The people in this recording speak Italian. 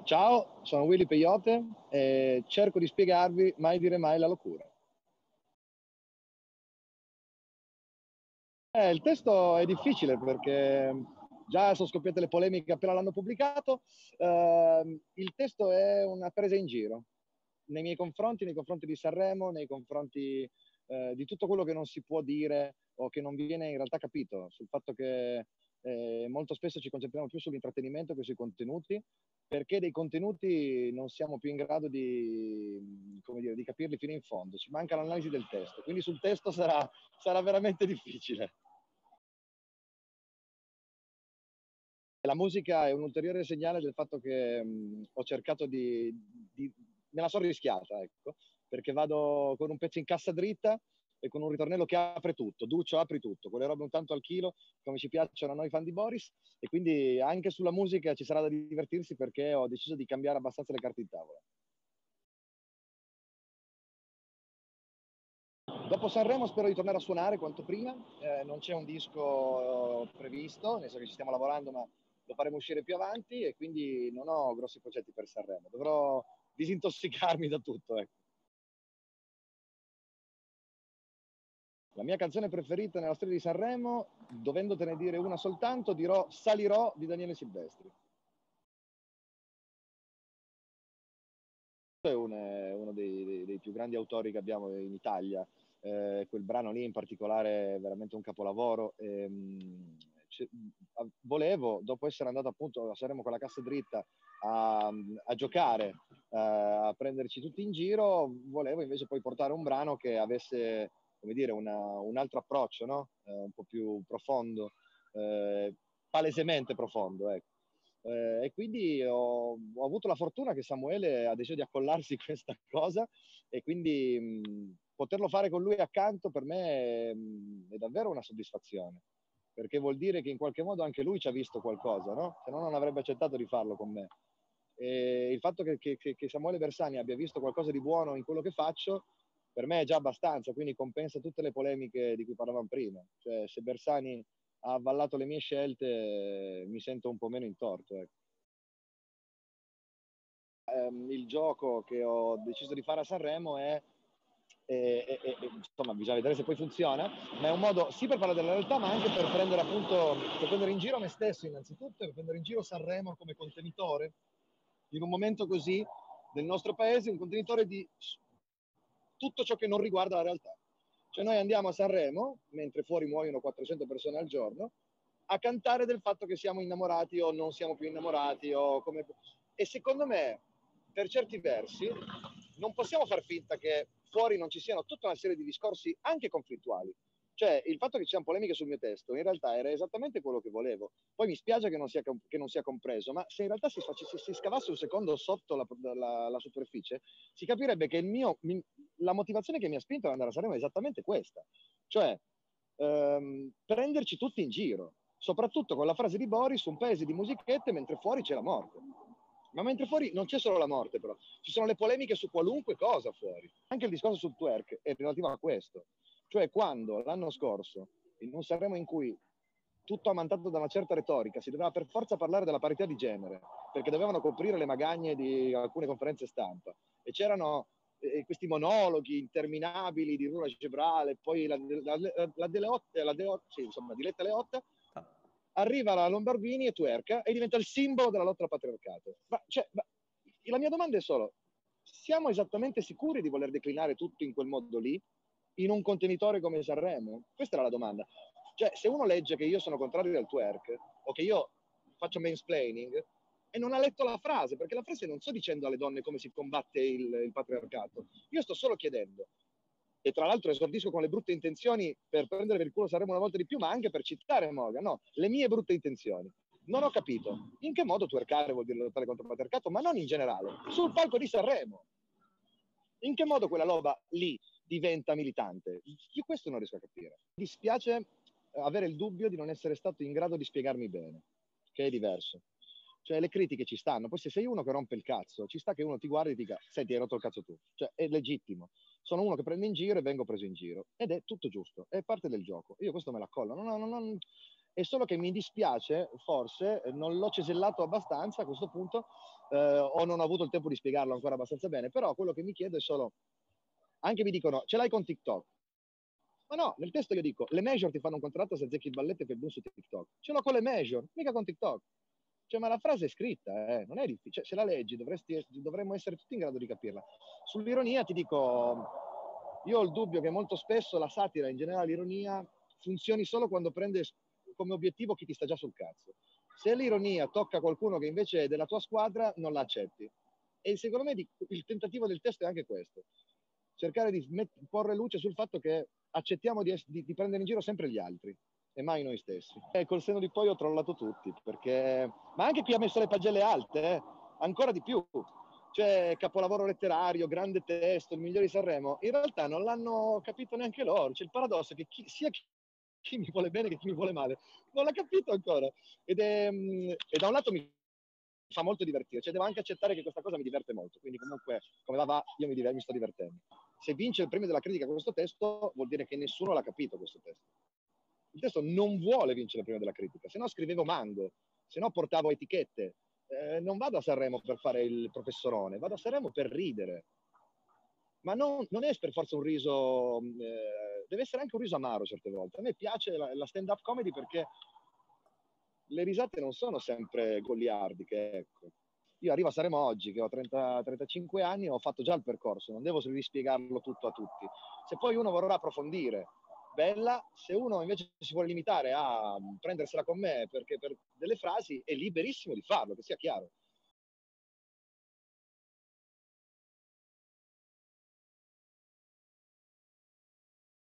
Ciao, sono Willy Peyote e cerco di spiegarvi mai dire mai la locura. Il testo è difficile perché già sono scoppiate le polemiche appena l'hanno pubblicato. Il testo è una presa in giro nei confronti di Sanremo, nei confronti di tutto quello che non si può dire o che non viene in realtà capito, sul fatto che molto spesso ci concentriamo più sull'intrattenimento che sui contenuti, perché dei contenuti non siamo più in grado di, come dire, di capirli fino in fondo. Ci manca l'analisi del testo, quindi sul testo sarà veramente difficile. La musica è un ulteriore segnale del fatto che ho cercato me la sono rischiata, ecco, perché vado con un pezzo in cassa dritta e con un ritornello che apre tutto, Duccio apri tutto, quelle robe un tanto al chilo, come ci piacciono a noi fan di Boris, e quindi anche sulla musica ci sarà da divertirsi perché ho deciso di cambiare abbastanza le carte in tavola. Dopo Sanremo spero di tornare a suonare quanto prima, non c'è un disco previsto, nel senso che ci stiamo lavorando, ma lo faremo uscire più avanti e quindi non ho grossi progetti per Sanremo, dovrò disintossicarmi da tutto. Ecco. La mia canzone preferita nella storia di Sanremo, dovendotene dire una soltanto, dirò Salirò di Daniele Silvestri. È uno dei più grandi autori che abbiamo in Italia. Quel brano lì in particolare è veramente un capolavoro. Volevo, dopo essere andato appunto a Sanremo con la cassa dritta a giocare, a prenderci tutti in giro, volevo invece poi portare un brano che avesse, come dire, un altro approccio, no? Un po' più profondo, eh, palesemente profondo, ecco. E quindi ho avuto la fortuna che Samuele ha deciso di accollarsi questa cosa e quindi poterlo fare con lui accanto per me è davvero una soddisfazione, perché vuol dire che in qualche modo anche lui ci ha visto qualcosa, no? Se no non avrebbe accettato di farlo con me. E il fatto che Samuele Bersani abbia visto qualcosa di buono in quello che faccio, per me è già abbastanza, quindi compensa tutte le polemiche di cui parlavamo prima. Cioè, se Bersani ha avallato le mie scelte, mi sento un po' meno in torto. Ecco. Il gioco che ho deciso di fare a Sanremo insomma, bisogna vedere se poi funziona, ma è un modo sì per parlare della realtà, ma anche per prendere appunto, per prendere in giro me stesso innanzitutto e per prendere in giro Sanremo come contenitore in un momento così del nostro paese, un contenitore di tutto ciò che non riguarda la realtà. Cioè noi andiamo a Sanremo, mentre fuori muoiono 400 persone al giorno, a cantare del fatto che siamo innamorati o non siamo più innamorati o come... E secondo me, per certi versi, non possiamo far finta che fuori non ci siano tutta una serie di discorsi anche conflittuali. Cioè, il fatto che ci siano polemiche sul mio testo, in realtà era esattamente quello che volevo. Poi mi spiace che non sia compreso, ma se in realtà si scavasse un secondo sotto la superficie, si capirebbe che la motivazione che mi ha spinto ad andare a Sanremo è esattamente questa. Cioè, prenderci tutti in giro, soprattutto con la frase di Boris, un paese di musichette mentre fuori c'è la morte. Ma mentre fuori non c'è solo la morte, però, ci sono le polemiche su qualunque cosa fuori. Anche il discorso sul twerk è relativo a questo. Cioè, quando l'anno scorso, in un Sanremo in cui tutto ammantato da una certa retorica, si doveva per forza parlare della parità di genere, perché dovevano coprire le magagne di alcune conferenze stampa, e c'erano questi monologhi interminabili di Rura Cebrale, poi la Deleotte, sì, insomma, Diletta Leotta, arriva la Lombardini e twerka e diventa il simbolo della lotta al patriarcato. La mia domanda è solo, siamo esattamente sicuri di voler declinare tutto in quel modo lì, in un contenitore come Sanremo? Questa era la domanda. Cioè, se uno legge che io sono contrario al twerk o che io faccio mansplaining e non ha letto la frase, perché la frase non sto dicendo alle donne come si combatte il patriarcato, io sto solo chiedendo, e tra l'altro esordisco con le brutte intenzioni per prendere per il culo Sanremo una volta di più, ma anche per citare Morgan, no, le mie brutte intenzioni. Non ho capito in che modo twerkare vuol dire lottare contro il patriarcato, ma non in generale, sul palco di Sanremo. In che modo quella roba lì diventa militante? Io questo non riesco a capire. Mi dispiace avere il dubbio di non essere stato in grado di spiegarmi bene, che è diverso. Cioè, le critiche ci stanno. Poi se sei uno che rompe il cazzo, ci sta che uno ti guardi e ti dica, senti, hai rotto il cazzo tu. Cioè, è legittimo. Sono uno che prende in giro e vengo preso in giro. Ed è tutto giusto. È parte del gioco. Io questo me la collo. È solo che mi dispiace, forse, non l'ho cesellato abbastanza a questo punto, o non ho avuto il tempo di spiegarlo ancora abbastanza bene, però quello che mi chiedo è solo, anche mi dicono, ce l'hai con TikTok? Ma no, nel testo io dico, le major ti fanno un contratto se azzecchi il balletto e fai il boom su TikTok. Ce l'ho con le major, mica con TikTok. Cioè, ma la frase è scritta, non è difficile. Cioè, se la leggi dovremmo essere tutti in grado di capirla. Sull'ironia ti dico, io ho il dubbio che molto spesso la satira, in generale l'ironia, funzioni solo quando prende come obiettivo chi ti sta già sul cazzo. Se l'ironia tocca qualcuno che invece è della tua squadra, non la accetti. E secondo me il tentativo del testo è anche questo. Cercare di porre luce sul fatto che accettiamo di prendere in giro sempre gli altri e mai noi stessi. E col senno di poi ho trollato tutti, perché... ma anche chi ha messo le pagelle alte, ancora di più. Cioè, capolavoro letterario, grande testo, il migliore di Sanremo, in realtà non l'hanno capito neanche loro. C'è il paradosso che sia chi mi vuole bene che chi mi vuole male non l'ha capito ancora. E da un lato mi fa molto divertire, cioè devo anche accettare che questa cosa mi diverte molto, quindi comunque come va io mi sto divertendo. Se vince il premio della critica questo testo vuol dire che nessuno l'ha capito questo testo. Il testo non vuole vincere il premio della critica, se no scrivevo Mango, se no portavo etichette. Non vado a Sanremo per fare il professorone, vado a Sanremo per ridere. Ma non è per forza un riso, deve essere anche un riso amaro certe volte. A me piace la stand-up comedy perché le risate non sono sempre goliardiche, ecco. Io arrivo a Sanremo oggi, che ho 35 anni, ho fatto già il percorso, non devo rispiegarlo tutto a tutti. Se poi uno vorrà approfondire, bella, se uno invece si vuole limitare a prendersela con me perché per delle frasi, è liberissimo di farlo, che sia chiaro.